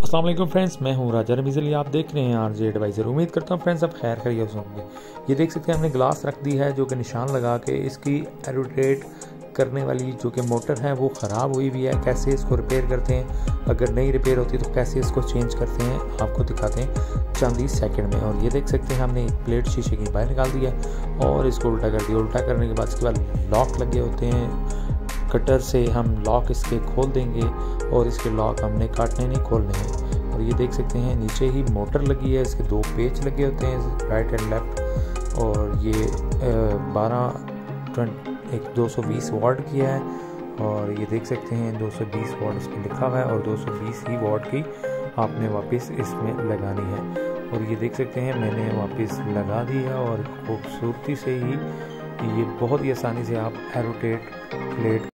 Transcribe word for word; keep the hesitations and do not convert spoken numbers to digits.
अस्सलाम वालेकुम फ्रेंड्स, मैं हूं राजा रमीज़। आप देख रहे हैं आरजे एडवाइज़र। उम्मीद करता हूं फ्रेंड्स आप खैर खैरियत होंगे। ये देख सकते हैं हमने ग्लास रख दी है जो कि निशान लगा के इसकी एरोटेट करने वाली जो कि मोटर है वो ख़राब हुई हुई है। कैसे इसको रिपेयर करते हैं, अगर नहीं रिपेयर होती तो कैसे इसको चेंज करते हैं, आपको दिखाते हैं चंद ही सेकंड में। और ये देख सकते हैं हमने एक प्लेट शीशे की बाहर निकाल दी है और इसको उल्टा कर दिया। उल्टा करने के बाद इसके बाद लॉक लगे होते हैं, कटर से हम लॉक इसके खोल देंगे और इसके लॉक हमने काटने नहीं खोलने हैं। और ये देख सकते हैं नीचे ही मोटर लगी है, इसके दो पेच लगे होते हैं राइट एंड लेफ्ट। और ये बारह एक दो सौ बीस वाट की है और ये देख सकते हैं दो सौ बीस वाट इस पर लिखा हुआ है और दो सौ बीस ही वाट की आपने वापस इसमें लगानी है। और ये देख सकते हैं मैंने वापस लगा दी है और खूबसूरती से ही ये बहुत ही आसानी से आप एरोटेट प्लेट